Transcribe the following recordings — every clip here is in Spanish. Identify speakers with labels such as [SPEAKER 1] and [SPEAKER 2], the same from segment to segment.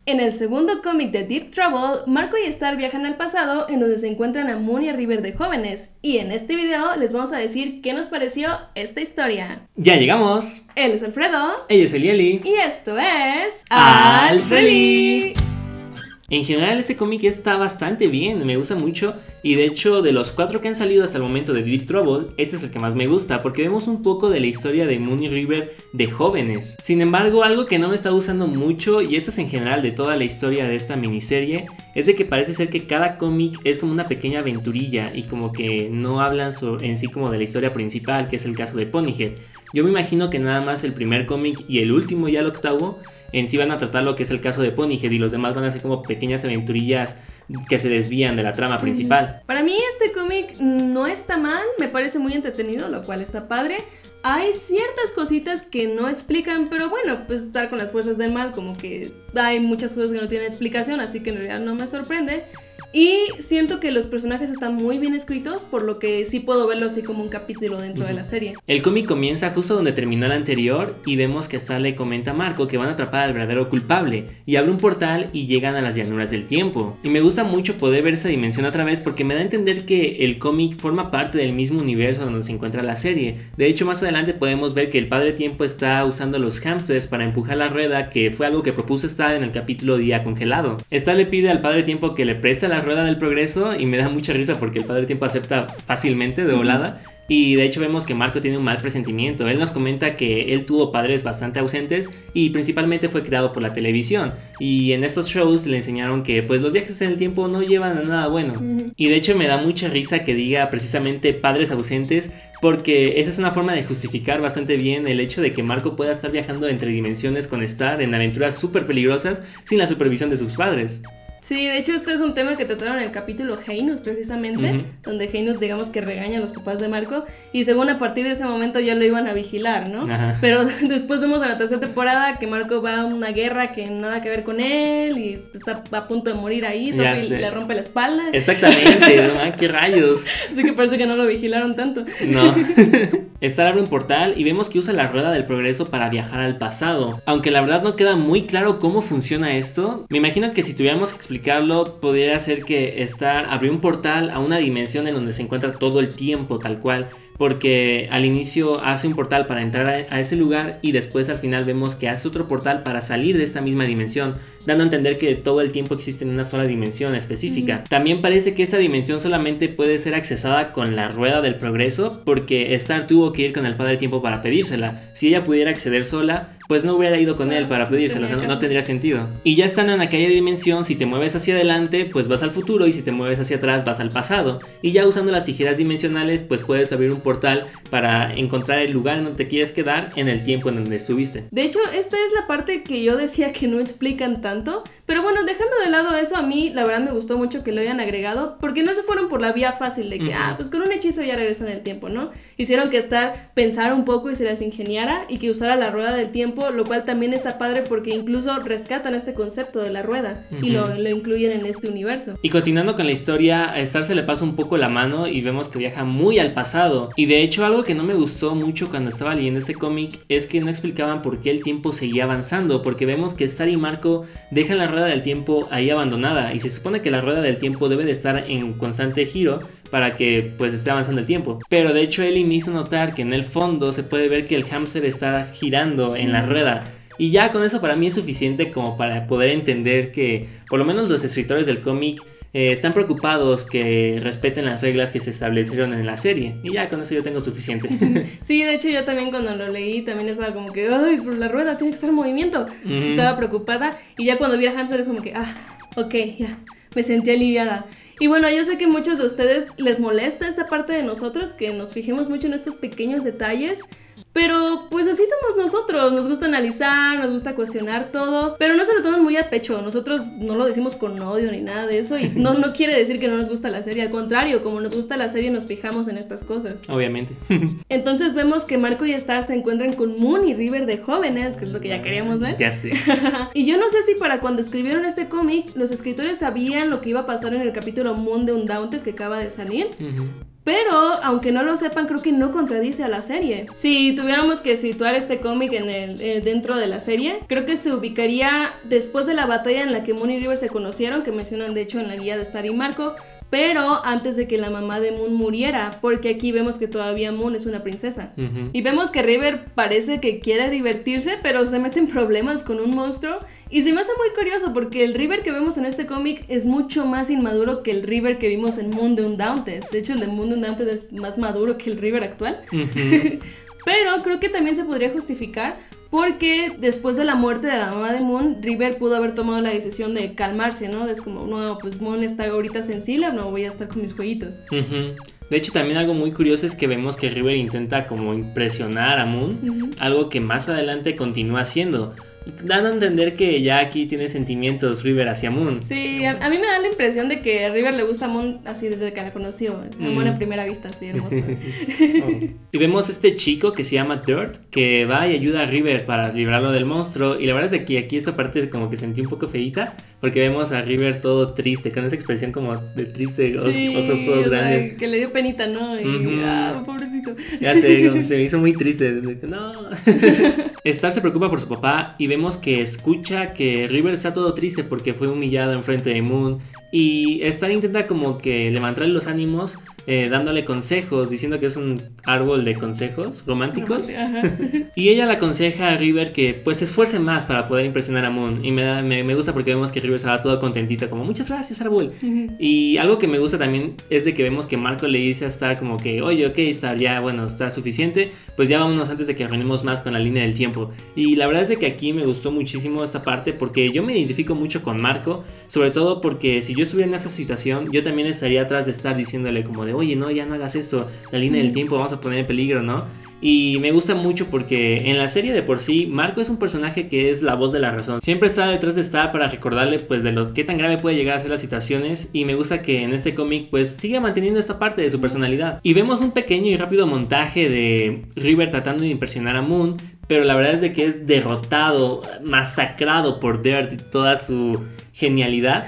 [SPEAKER 1] En el segundo cómic de Deep Trouble, Marco y Star viajan al pasado en donde se encuentran a Moon y a River de jóvenes. Y en este video les vamos a decir qué nos pareció esta historia.
[SPEAKER 2] ¡Ya llegamos!
[SPEAKER 1] Él es Alfredo.
[SPEAKER 2] Ella es Elieli.
[SPEAKER 1] Y esto es...
[SPEAKER 2] ¡Alfredi! En general ese cómic está bastante bien, me gusta mucho. Y de hecho de los 4 que han salido hasta el momento de Deep Trouble, este es el que más me gusta, porque vemos un poco de la historia de Moon y River de jóvenes. Sin embargo, algo que no me está gustando mucho, y esto es en general de toda la historia de esta miniserie, es de que parece ser que cada cómic es como una pequeña aventurilla y como que no hablan en sí como de la historia principal, que es el caso de Ponyhead. Yo me imagino que nada más el primer cómic y el último, ya el octavo, en sí van a tratar lo que es el caso de Ponyhead, y los demás van a ser como pequeñas aventurillas que se desvían de la trama principal.
[SPEAKER 1] Para mí este cómic no está mal, me parece muy entretenido, lo cual está padre. Hay ciertas cositas que no explican, pero bueno, pues estar con las fuerzas del mal, como que hay muchas cosas que no tienen explicación, así que en realidad no me sorprende. Y siento que los personajes están muy bien escritos, por lo que sí puedo verlo así como un capítulo dentro de la serie.
[SPEAKER 2] El cómic comienza justo donde terminó el anterior y vemos que Star le comenta a Marco que van a atrapar al verdadero culpable, y abre un portal y llegan a las llanuras del tiempo. Y me gusta mucho poder ver esa dimensión otra vez porque me da a entender que el cómic forma parte del mismo universo donde se encuentra la serie. De hecho, más adelante podemos ver que el Padre Tiempo está usando los hamsters para empujar la rueda, que fue algo que propuso Star en el capítulo Día Congelado. Star le pide al Padre Tiempo que le preste la rueda del progreso y me da mucha risa porque el Padre Tiempo acepta fácilmente de volada. Y de hecho vemos que Marco tiene un mal presentimiento. Él nos comenta que él tuvo padres bastante ausentes y principalmente fue creado por la televisión, y en estos shows le enseñaron que pues los viajes en el tiempo no llevan a nada bueno. Y de hecho me da mucha risa que diga precisamente padres ausentes, porque esa es una forma de justificar bastante bien el hecho de que Marco pueda estar viajando entre dimensiones con Star en aventuras súper peligrosas sin la supervisión de sus padres.
[SPEAKER 1] Sí, de hecho este es un tema que trataron en el capítulo Heinus precisamente, donde Heinus digamos que regaña a los papás de Marco, y según a partir de ese momento ya lo iban a vigilar, ¿no? Ajá. Pero después vemos en la tercera temporada que Marco va a una guerra que nada que ver con él y está a punto de morir ahí, y le rompe la espalda.
[SPEAKER 2] Exactamente, ¿no? ¡Qué rayos!
[SPEAKER 1] Así que parece que no lo vigilaron tanto.
[SPEAKER 2] No. Star abre un portal y vemos que usa la rueda del progreso para viajar al pasado. Aunque la verdad no queda muy claro cómo funciona esto, me imagino que si tuviéramos que explicarlo, podría ser que Star abrió un portal a una dimensión en donde se encuentra todo el tiempo tal cual, porque al inicio hace un portal para entrar a ese lugar y después al final vemos que hace otro portal para salir de esta misma dimensión, dando a entender que todo el tiempo existe en una sola dimensión específica. También parece que esta dimensión solamente puede ser accesada con la rueda del progreso, porque Star tuvo que ir con el Padre Tiempo para pedírsela. Si ella pudiera acceder sola, pues no hubiera ido con él para pedírsela, o sea, no tendría sentido. Y ya estando en aquella dimensión, si te mueves hacia adelante, pues vas al futuro, y si te mueves hacia atrás, vas al pasado. Y ya usando las tijeras dimensionales, pues puedes abrir un portal para encontrar el lugar en donde te quieres quedar en el tiempo en donde estuviste.
[SPEAKER 1] De hecho, esta es la parte que yo decía que no explican tanto, pero bueno, dejando de lado eso, a mí la verdad me gustó mucho que lo hayan agregado, porque no se fueron por la vía fácil de que, pues con un hechizo ya regresan el tiempo, ¿no? Hicieron que Star pensara un poco y se las ingeniara y que usara la rueda del tiempo, lo cual también está padre porque incluso rescatan este concepto de la rueda y lo incluyen en este universo.
[SPEAKER 2] Y continuando con la historia, a Star se le pasa un poco la mano y vemos que viaja muy al pasado. Y de hecho algo que no me gustó mucho cuando estaba leyendo este cómic es que no explicaban por qué el tiempo seguía avanzando, porque vemos que Star y Marco dejan la rueda del tiempo ahí abandonada, y se supone que la rueda del tiempo debe de estar en constante giro para que pues esté avanzando el tiempo. Pero de hecho Ellie me hizo notar que en el fondo se puede ver que el hámster está girando en la rueda. Y ya con eso para mí es suficiente como para poder entender que por lo menos los escritores del cómic están preocupados que respeten las reglas que se establecieron en la serie. Y ya con eso yo tengo suficiente.
[SPEAKER 1] Sí, de hecho yo también cuando lo leí también estaba como que, ay, pero la rueda tiene que estar en movimiento. Estaba preocupada, y ya cuando vi a Hamster fue como que, ok, ya, me sentí aliviada. Y bueno, yo sé que muchos de ustedes les molesta esta parte de nosotros, que nos fijemos mucho en estos pequeños detalles, pero pues así somos nosotros, nos gusta analizar, nos gusta cuestionar todo, pero no se lo toman muy a pecho. Nosotros no lo decimos con odio ni nada de eso, y no quiere decir que no nos gusta la serie, al contrario, como nos gusta la serie nos fijamos en estas cosas.
[SPEAKER 2] Obviamente.
[SPEAKER 1] Entonces vemos que Marco y Star se encuentran con Moon y River de jóvenes, que es lo que ya queríamos ver.
[SPEAKER 2] Ya sé.
[SPEAKER 1] Y yo no sé si para cuando escribieron este cómic los escritores sabían lo que iba a pasar en el capítulo Moon de Undaunted que acaba de salir. Pero, aunque no lo sepan, creo que no contradice a la serie. Si tuviéramos que situar este cómic dentro de la serie, creo que se ubicaría después de la batalla en la que Moon y River se conocieron, que mencionan de hecho en la guía de Star y Marco, pero antes de que la mamá de Moon muriera, porque aquí vemos que todavía Moon es una princesa. Y vemos que River parece que quiere divertirse, pero se mete en problemas con un monstruo. Y se me hace muy curioso porque el River que vemos en este cómic es mucho más inmaduro que el River que vimos en Moon the Undaunted. De hecho, el de Moon the Undaunted es más maduro que el River actual. Pero creo que también se podría justificar porque después de la muerte de la mamá de Moon, River pudo haber tomado la decisión de calmarse, ¿no? Es como, no, pues Moon está ahorita sensible, no voy a estar con mis jueguitos.
[SPEAKER 2] De hecho, también algo muy curioso es que vemos que River intenta como impresionar a Moon, algo que más adelante continúa haciendo, dando a entender que ya aquí tiene sentimientos River hacia Moon.
[SPEAKER 1] Sí, a mí me da la impresión de que a River le gusta a Moon así desde que la conoció. Amor a primera vista, así hermosa.
[SPEAKER 2] Y vemos este chico que se llama Dirt, que va y ayuda a River para librarlo del monstruo. Y la verdad es que aquí esta parte como que sentí un poco feíta, porque vemos a River todo triste, con esa expresión como de triste, ojos todos grandes.
[SPEAKER 1] Que le dio penita, ¿no? Y, pobrecito.
[SPEAKER 2] Ya sé, se me hizo muy triste. No. Star se preocupa por su papá y vemos que escucha que River está todo triste porque fue humillado enfrente de Moon. Y Star intenta como que levantarle los ánimos, dándole consejos, diciendo que es un árbol de consejos románticos. Y ella le aconseja a River que pues se esfuerce más para poder impresionar a Moon. Y me gusta porque vemos que River se va todo contentita, como muchas gracias árbol. Y algo que me gusta también es de que vemos que Marco le dice a Star como que, oye, ok Star, ya bueno, está suficiente, pues ya vámonos antes de que arruinemos más con la línea del tiempo. Y la verdad es de que aquí me gustó muchísimo esta parte porque yo me identifico mucho con Marco, sobre todo porque si yo estuviera en esa situación, yo también estaría atrás de Star diciéndole como de, oye, no, ya no hagas esto, la línea del tiempo vamos a poner en peligro, ¿no? Y me gusta mucho porque en la serie de por sí, Marco es un personaje que es la voz de la razón. Siempre está detrás de Star para recordarle pues de lo qué tan grave puede llegar a ser las situaciones. Y me gusta que en este cómic pues sigue manteniendo esta parte de su personalidad. Y vemos un pequeño y rápido montaje de River tratando de impresionar a Moon, pero la verdad es de que es derrotado, masacrado por Dirt y toda su genialidad.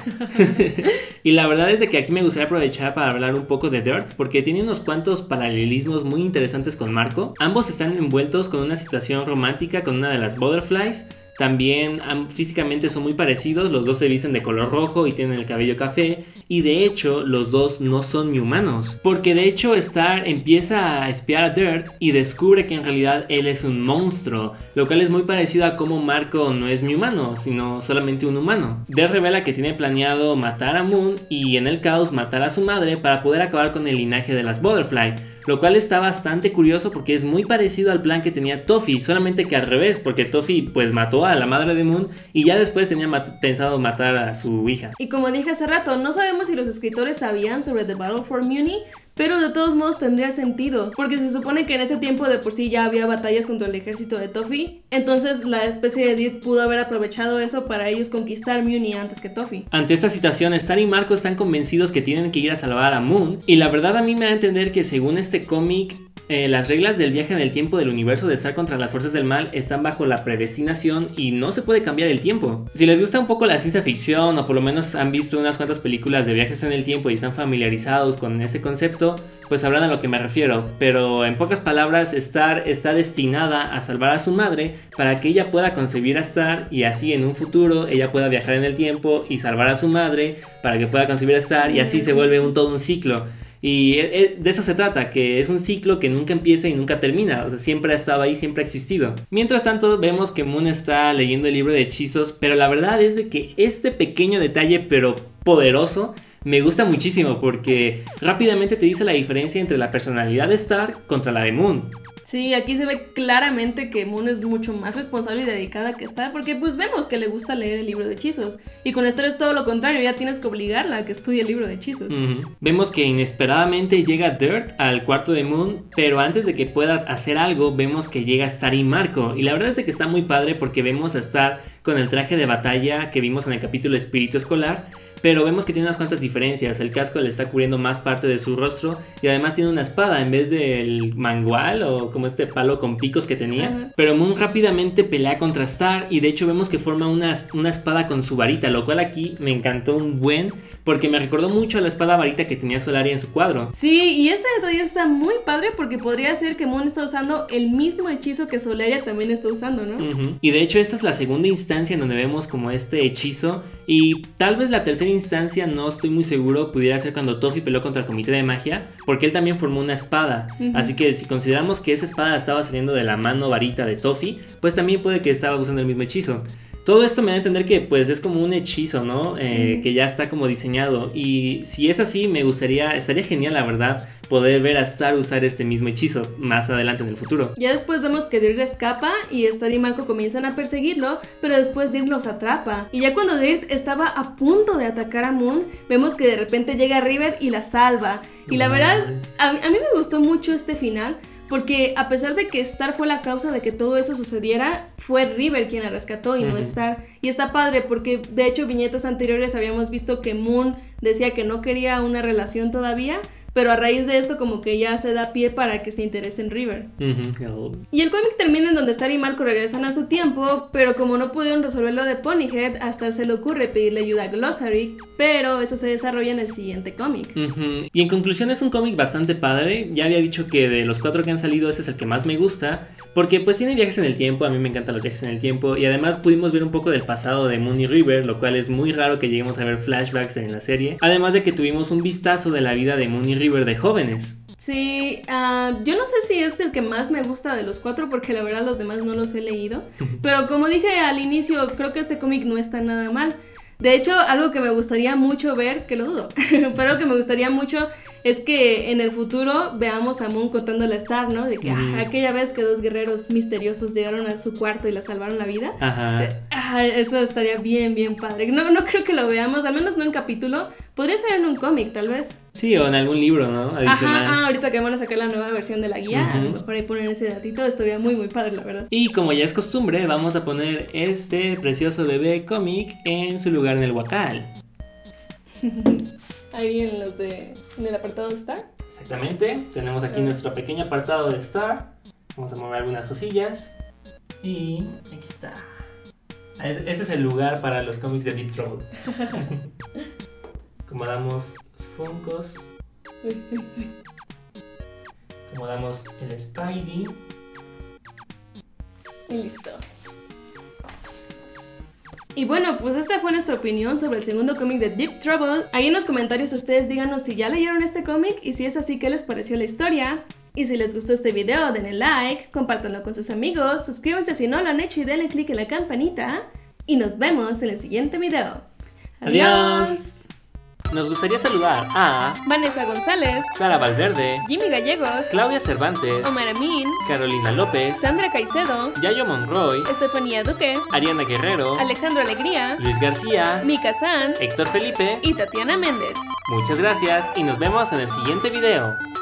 [SPEAKER 2] Y la verdad es de que aquí me gustaría aprovechar para hablar un poco de Dirt, porque tiene unos cuantos paralelismos muy interesantes con Marco. Ambos están envueltos con una situación romántica con una de las Butterflies. También físicamente son muy parecidos, los dos se visten de color rojo y tienen el cabello café. Y de hecho los dos no son ni humanos, porque de hecho Star empieza a espiar a Dirt y descubre que en realidad él es un monstruo, lo cual es muy parecido a cómo Marco no es mi humano, sino solamente un humano. Dirt revela que tiene planeado matar a Moon y en el caos matar a su madre para poder acabar con el linaje de las Butterfly, lo cual está bastante curioso porque es muy parecido al plan que tenía Toffee, solamente que al revés, porque Toffee pues mató a la madre de Moon y ya después tenía pensado matar a su hija.
[SPEAKER 1] Y como dije hace rato, no sabemos si los escritores sabían sobre The Battle for Muni, pero de todos modos tendría sentido, porque se supone que en ese tiempo de por sí ya había batallas contra el ejército de Toffee, entonces la especie de Dit pudo haber aprovechado eso para ellos conquistar Muni antes que Toffee.
[SPEAKER 2] Ante esta situación, Star y Marco están convencidos que tienen que ir a salvar a Moon, y la verdad a mí me da a entender que según este cómic, las reglas del viaje en el tiempo del universo de Star contra las fuerzas del mal están bajo la predestinación y no se puede cambiar el tiempo. Si les gusta un poco la ciencia ficción o por lo menos han visto unas cuantas películas de viajes en el tiempo y están familiarizados con ese concepto, pues sabrán a lo que me refiero. Pero en pocas palabras, Star está destinada a salvar a su madre para que ella pueda concebir a Star y así en un futuro ella pueda viajar en el tiempo y salvar a su madre para que pueda concebir a Star y así se vuelve todo un ciclo. Y de eso se trata, que es un ciclo que nunca empieza y nunca termina, o sea, siempre ha estado ahí, siempre ha existido. Mientras tanto, vemos que Moon está leyendo el libro de hechizos, pero la verdad es de que este pequeño detalle, pero poderoso, me gusta muchísimo porque rápidamente te dice la diferencia entre la personalidad de Star contra la de Moon.
[SPEAKER 1] Sí, aquí se ve claramente que Moon es mucho más responsable y dedicada que Star, porque pues vemos que le gusta leer el libro de hechizos, y con Star es todo lo contrario, ya tienes que obligarla a que estudie el libro de hechizos.
[SPEAKER 2] Vemos que inesperadamente llega Dirt al cuarto de Moon, pero antes de que pueda hacer algo, vemos que llega Star y Marco, y la verdad es que está muy padre porque vemos a Star con el traje de batalla que vimos en el capítulo Espíritu Escolar, pero vemos que tiene unas cuantas diferencias. El casco le está cubriendo más parte de su rostro y además tiene una espada en vez del mangual o como este palo con picos que tenía. Pero Moon rápidamente pelea contra Star y de hecho vemos que forma una espada con su varita, lo cual aquí me encantó un buen, porque me recordó mucho a la espada varita que tenía Solaria en su cuadro.
[SPEAKER 1] Sí, y este detalle está muy padre porque podría ser que Moon está usando el mismo hechizo que Solaria también está usando, ¿no?
[SPEAKER 2] Y de hecho esta es la segunda instancia en donde vemos como este hechizo, y tal vez la tercera instancia, no estoy muy seguro, pudiera ser cuando Toffee peleó contra el comité de magia, porque él también formó una espada. Así que si consideramos que esa espada estaba saliendo de la mano varita de Toffee, pues también puede que estaba usando el mismo hechizo. Todo esto me da a entender que pues es como un hechizo, ¿no? Que ya está como diseñado. Y si es así, estaría genial, la verdad, poder ver a Star usar este mismo hechizo más adelante en el futuro.
[SPEAKER 1] Ya después vemos que Dirt escapa y Star y Marco comienzan a perseguirlo, pero después Dirt los atrapa. Y ya cuando Dirt estaba a punto de atacar a Moon, vemos que de repente llega River y la salva. Y la verdad, a mí me gustó mucho este final, porque a pesar de que Star fue la causa de que todo eso sucediera, fue River quien la rescató y no Star. Y está padre porque de hecho viñetas anteriores habíamos visto que Moon decía que no quería una relación todavía, pero a raíz de esto como que ya se da pie para que se interese en River. Y el cómic termina en donde Star y Marco regresan a su tiempo, pero como no pudieron resolver lo de Ponyhead, a Star se le ocurre pedirle ayuda a Glossary, pero eso se desarrolla en el siguiente cómic.
[SPEAKER 2] Y en conclusión es un cómic bastante padre. Ya había dicho que de los 4 que han salido ese es el que más me gusta, porque pues tiene viajes en el tiempo, a mí me encantan los viajes en el tiempo, y además pudimos ver un poco del pasado de Moon y River, lo cual es muy raro que lleguemos a ver flashbacks en la serie, además de que tuvimos un vistazo de la vida de Moon y River de jóvenes.
[SPEAKER 1] Sí, yo no sé si es el que más me gusta de los 4 porque la verdad los demás no los he leído, pero como dije al inicio, creo que este cómic no está nada mal. De hecho, algo que me gustaría mucho ver, que lo dudo, pero algo que me gustaría mucho es que en el futuro veamos a Moon contándole a Star, ¿no? De que aquella vez que 2 guerreros misteriosos llegaron a su cuarto y la salvaron la vida. Eso estaría bien padre. No creo que lo veamos, al menos no en capítulo. Podría ser en un cómic, tal vez.
[SPEAKER 2] Sí, o en algún libro, ¿no? Adicional.
[SPEAKER 1] Ahorita que van a sacar la nueva versión de la guía, a lo mejor ahí poner ese datito, estaría muy padre, la verdad.
[SPEAKER 2] Y como ya es costumbre, vamos a poner este precioso bebé cómic en su lugar en el Huacal.
[SPEAKER 1] Ahí en el apartado de Star.
[SPEAKER 2] Exactamente, tenemos aquí nuestro pequeño apartado de Star. Vamos a mover algunas cosillas. Y aquí está. Ese es el lugar para los cómics de Deep Trouble. Acomodamos los Funkos. Acomodamos el Spidey.
[SPEAKER 1] Y listo. Y bueno, pues esta fue nuestra opinión sobre el segundo cómic de Deep Trouble. Ahí en los comentarios ustedes díganos si ya leyeron este cómic y si es así, qué les pareció la historia. Y si les gustó este video, denle like, compártanlo con sus amigos, suscríbanse si no lo han hecho y denle click en la campanita. Y nos vemos en el siguiente video. ¡Adiós!
[SPEAKER 2] Nos gustaría saludar a
[SPEAKER 1] Vanessa González,
[SPEAKER 2] Sara Valverde,
[SPEAKER 1] Jimmy Gallegos,
[SPEAKER 2] Claudia Cervantes,
[SPEAKER 1] Omar Amin,
[SPEAKER 2] Carolina López,
[SPEAKER 1] Sandra Caicedo,
[SPEAKER 2] Yayo Monroy,
[SPEAKER 1] Estefanía Duque,
[SPEAKER 2] Ariana Guerrero,
[SPEAKER 1] Alejandro Alegría,
[SPEAKER 2] Luis García,
[SPEAKER 1] Mika San,
[SPEAKER 2] Héctor Felipe
[SPEAKER 1] y Tatiana Méndez.
[SPEAKER 2] Muchas gracias y nos vemos en el siguiente video.